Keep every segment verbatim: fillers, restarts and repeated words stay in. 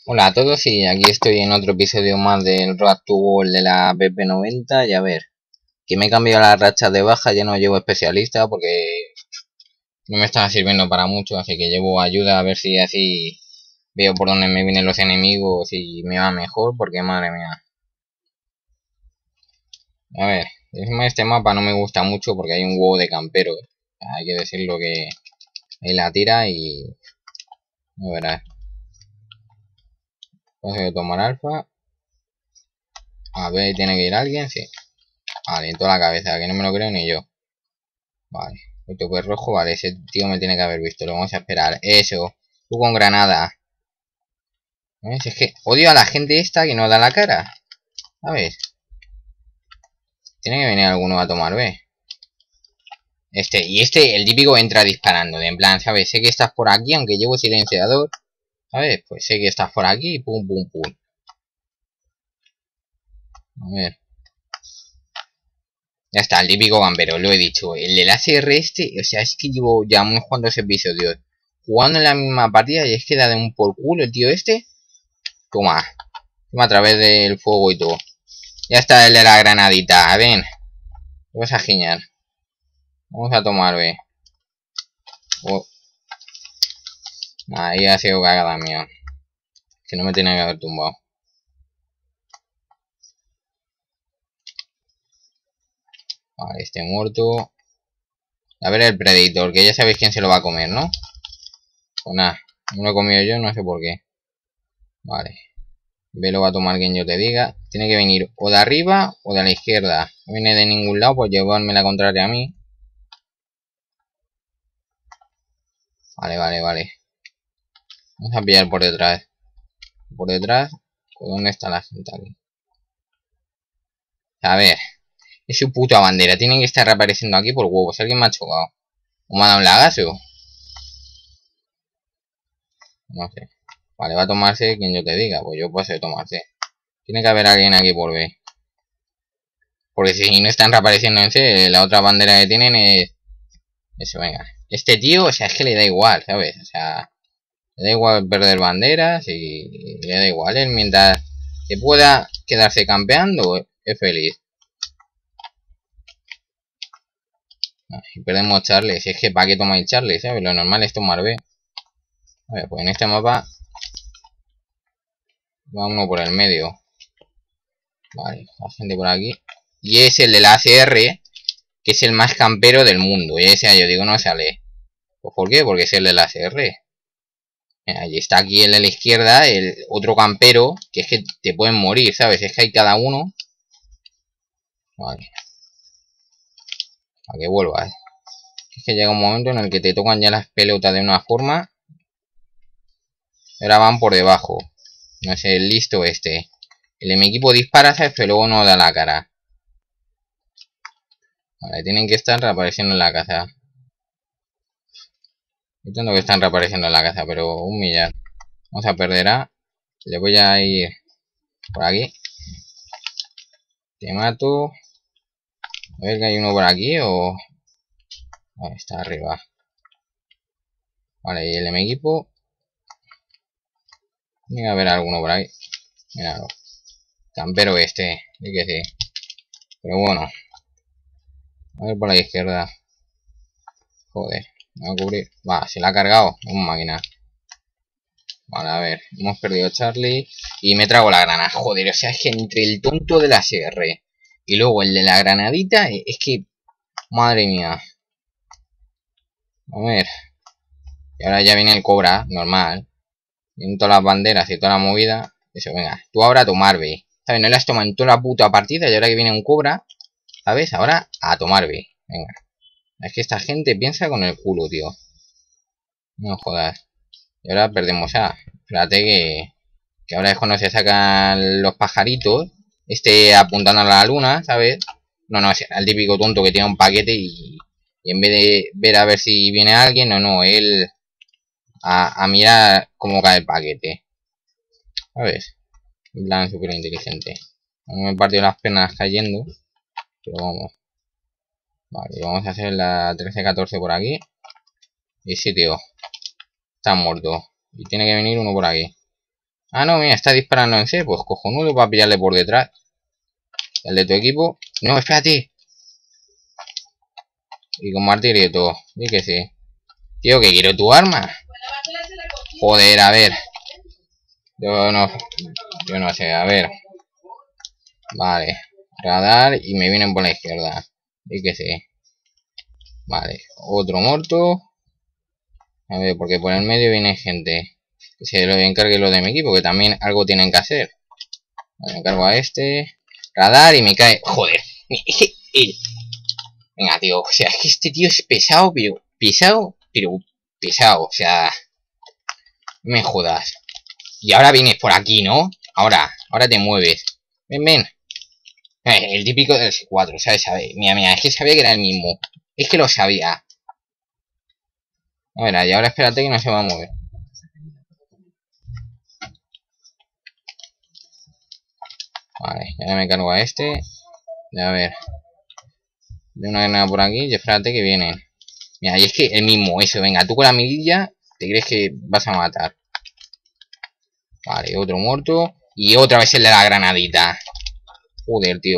Hola a todos y aquí estoy en otro episodio más del Road to Gold de la P P noventa. Y a ver, que me he cambiado las rachas de baja, ya no llevo especialista porque no me estaba sirviendo para mucho, así que llevo ayuda a ver si así veo por dónde me vienen los enemigos y me va mejor, porque madre mía. A ver, encima este mapa no me gusta mucho porque hay un huevo de campero, hay que decirlo, que ahí la tira y... no verás. Entonces tomar alfa. A ver, tiene que ir alguien, sí. Vale, en toda la cabeza, que no me lo creo ni yo. Vale, el toque rojo, vale, ese tío me tiene que haber visto, lo vamos a esperar. Eso, tú con granada. ¿Ves? Es que odio a la gente esta que no da la cara. ¿Sabes? Tiene que venir alguno a tomar, ¿ves? Este, y este, el típico entra disparando, de en plan, ¿sabes? Sé que estás por aquí, aunque llevo silenciador. ¿Sabes? Pues sé que estás por aquí, pum, pum, pum. A ver. Ya está, el típico campero, lo he dicho. El del A C R este, o sea, es que llevo ya unos cuantos episodios jugando en la misma partida y es que da de un por culo el tío este. Toma. Toma a través del fuego y todo. Ya está el de la granadita. Ven. Vamos a giñar. Vamos a tomar, ve. Oh. Ahí ha sido cagada mía. Que no me tenía que haber tumbado. Vale, este muerto. A ver el Predator, que ya sabéis quién se lo va a comer, ¿no? Pues nada, no lo he comido yo, no sé por qué. Vale. Ve, lo va a tomar quien yo te diga. Tiene que venir o de arriba o de la izquierda. No viene de ningún lado, pues llevarme la contraria a mí. Vale, vale, vale. Vamos a pillar por detrás. Por detrás. ¿Dónde está la gente aquí? A ver. Es su puta bandera. Tienen que estar reapareciendo aquí por huevos. Alguien me ha chocado. ¿O me ha dado un lagazo? No sé. Vale, va a tomarse quien yo te diga. Pues yo paso de tomarse. Tiene que haber alguien aquí por B. Porque si no están reapareciendo en C, la otra bandera que tienen es... eso, venga. Este tío, o sea, es que le da igual, ¿sabes? O sea, le da igual perder banderas y le da igual. Él mientras que pueda quedarse campeando, es feliz. Y perdemos Charlie. Si es que para qué tomáis Charlie, ¿sabes? Lo normal es tomar B. A ver, pues en este mapa va uno por el medio. Vale, la gente por aquí. Y es el de la A C R, que es el más campero del mundo. Y ese yo digo no sale. Pues ¿por qué? Porque es el de la A C R. Ahí está aquí el de la izquierda, el otro campero, que es que te pueden morir, ¿sabes? Es que hay cada uno. Vale. Para que vuelvas. Es que llega un momento en el que te tocan ya las pelotas de una forma. Ahora van por debajo. No sé, el listo este. El de mi equipo dispara, ¿sabes? Pero luego no da la cara. Vale, tienen que estar reapareciendo en la casa. Entiendo que están reapareciendo en la casa, pero un millar. Vamos a perder a... Le voy a ir por aquí. Te mato. A ver que hay uno por aquí o... Ahí está arriba. Vale, y el de mi equipo. Tiene que haber alguno por ahí. Míralo. Campero este. Sí que sí. Pero bueno. A ver por la izquierda. Joder. Me va a cubrir. Va, se la ha cargado. Un máquina. Vale, a ver. Hemos perdido a Charlie. Y me trago la granada. Joder, o sea, es que entre el tonto de la C R y luego el de la granadita, es que... madre mía. A ver. Y ahora ya viene el cobra, normal. Vienen todas las banderas y toda la movida. Eso, venga. Tú ahora a tomar B. ¿Sabes? No las toman en toda la puta partida y ahora que viene un cobra. ¿Sabes? Ahora a tomar B. Venga. Es que esta gente piensa con el culo, tío. No jodas. Y ahora perdemos A. Espérate que... que ahora es cuando se sacan los pajaritos. Este apuntando a la luna, ¿sabes? No, no, es el típico tonto que tiene un paquete y... y en vez de ver a ver si viene alguien, no, no, él... A, a mirar cómo cae el paquete. ¿Sabes? En plan súper inteligente. Me he partido las piernas cayendo. Pero vamos. Vale, vamos a hacer la trece catorce por aquí. Y sí, tío. Está muerto. Y tiene que venir uno por aquí. Ah, no, mira, está disparando en C. Pues cojonudo para pillarle por detrás. El de tu equipo. No, espérate. Y con martirio y todo. Di que sí. Tío, que quiero tu arma. Joder, a ver. Yo no... Yo no sé, a ver. Vale. Radar y me vienen por la izquierda. Di que sí. Vale. Otro muerto. A ver, porque por el medio viene gente. Que se lo encargue lo de mi equipo, que también algo tienen que hacer. Vale, me cargo a este. Radar y me cae... Joder. Venga, tío. O sea, es que este tío es pesado, pero... Pesado, pero pesado. O sea... No me jodas. Y ahora vienes por aquí, ¿no? Ahora, ahora te mueves. Ven, ven. Eh, el típico del C cuatro, ¿sabes? Mira, mira, es que sabía que era el mismo. Es que lo sabía. A ver, y ahora espérate que no se va a mover. Vale, ya me cargo a este. A ver. De una granada por aquí y espérate que vienen. Mira, y es que el mismo, eso, venga, tú con la mirilla te crees que vas a matar. Vale, otro muerto. Y otra vez el de la granadita. Joder, tío.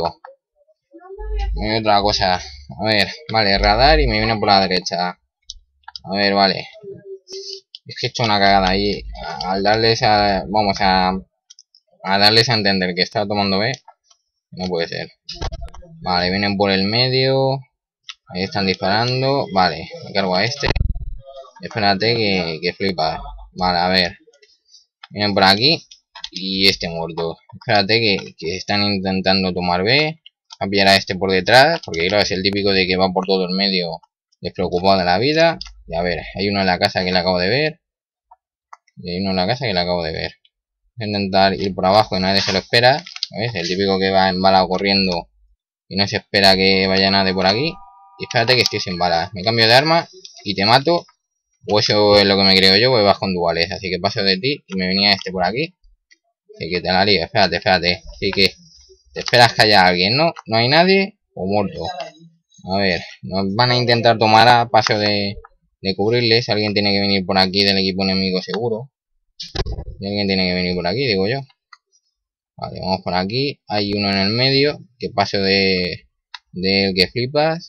Y otra cosa. A ver, vale, radar y me viene por la derecha. A ver, vale. Es que he hecho una cagada ahí. Al darles a... Vamos a... A darles a entender que estaba tomando B. No puede ser. Vale, vienen por el medio. Ahí están disparando. Vale, me cargo a este. Espérate que, que flipa. Vale, a ver. Vienen por aquí. Y este muerto. Espérate que, que están intentando tomar B. A pillar a este por detrás. Porque claro, es el típico de que va por todo el medio despreocupado de la vida. Y a ver, hay uno en la casa que le acabo de ver. Y hay uno en la casa que le acabo de ver. Voy a intentar ir por abajo y nadie se lo espera. ¿Ves? El típico que va embalado corriendo y no se espera que vaya nadie por aquí. Y espérate que estoy sin balas. Me cambio de arma y te mato. O eso es lo que me creo yo, porque vas con duales. Así que paso de ti y me venía este por aquí. Así que te la lío. Espérate, espérate. Así que te esperas que haya alguien, ¿no? No hay nadie o muerto. A ver, nos van a intentar tomar a paso de, de cubrirles. Alguien tiene que venir por aquí del equipo enemigo seguro. Y alguien tiene que venir por aquí, digo yo. Vale, vamos por aquí. Hay uno en el medio. Que paso de... De que flipas.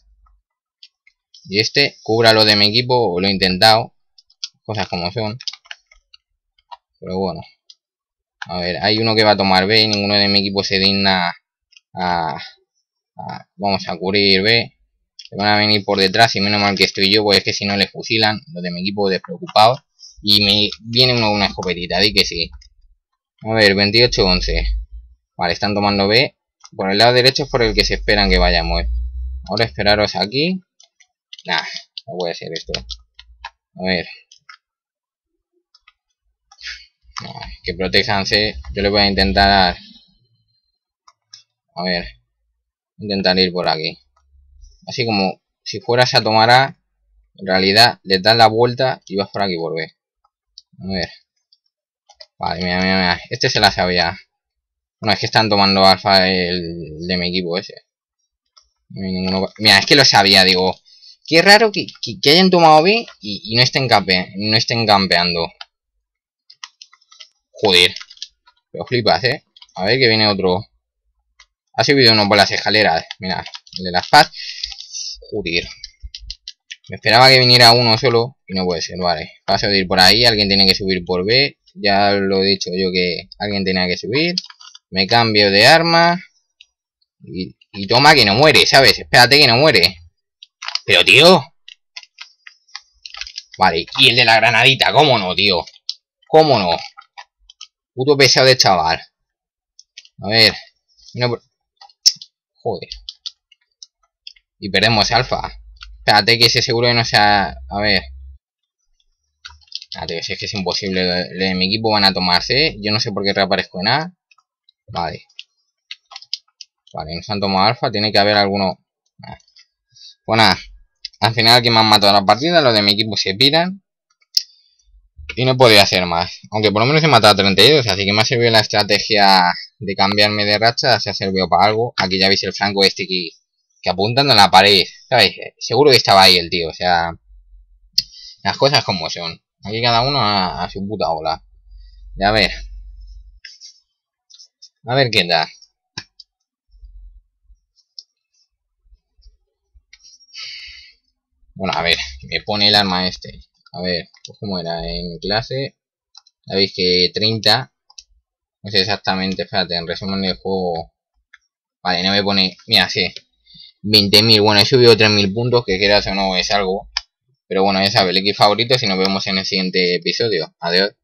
Y este, cubra lo de mi equipo. Lo he intentado. Cosas como son. Pero bueno. A ver, hay uno que va a tomar B. Y ninguno de mi equipo se digna a... a vamos a cubrir B. Se van a venir por detrás. Y menos mal que estoy yo. Pues es que si no le fusilan. Los de mi equipo despreocupados. Y me viene uno con una escopetita. Di que sí. A ver, veintiocho once. Vale, están tomando B. Por el lado derecho es por el que se esperan que vayamos. Ahora esperaros aquí. Nah, no puede ser esto. A ver. Nah, que protéjanse. Yo le voy a intentar... A ver. Intentar ir por aquí. Así como si fueras a tomar A. En realidad le das la vuelta y vas por aquí por B. A ver. Vale, mira, mira, mira. Este se la sabía. Bueno, es que están tomando alfa el de mi equipo ese. No hay ninguno... Mira, es que lo sabía, digo. Qué raro que, que, que hayan tomado B y, y no estén campe, no estén campeando. Joder. Pero flipas, eh. A ver que viene otro. Ha subido uno por las escaleras. Mira, el de las paz. Joder. Me esperaba que viniera uno solo y no puede ser, vale. Paso de ir por ahí, alguien tiene que subir por B. Ya lo he dicho yo que alguien tenía que subir. Me cambio de arma. Y, y toma que no muere, ¿sabes? Espérate que no muere. Pero tío. Vale, y el de la granadita, ¿cómo no, tío? ¿Cómo no? Puto pesado de chaval. A ver. No... Joder. Y perdemos alfa. Espérate que ese seguro que no sea... A ver. Espérate, si es que es imposible. De mi equipo van a tomarse. Yo no sé por qué reaparezco en A. Vale. Vale, nos han tomado alfa. Tiene que haber alguno... Pues nada. Al final quien me han matado la partida. Los de mi equipo se piran. Y no podía hacer más. Aunque por lo menos he matado a treinta y dos. Así que me ha servido la estrategia de cambiarme de racha. Se ha servido para algo. Aquí ya veis el franco este que, que apuntando en la pared. ¿Sabes? Seguro que estaba ahí el tío. O sea... Las cosas como son. Aquí cada uno a, a su puta bola. Y a ver. A ver qué tal. Bueno, a ver, me pone el arma este. A ver, pues cómo era en clase. Sabéis que treinta. No sé exactamente, espérate, en resumen del juego. Vale, no me pone. Mira, sí. veinte mil, bueno, he subido tres mil puntos, que quieras o no es algo. Pero bueno, ya sabes, el equipo favorito, si nos vemos en el siguiente episodio. Adiós.